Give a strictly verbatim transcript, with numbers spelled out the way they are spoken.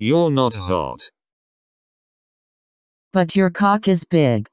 You're not hot. But your cock is big.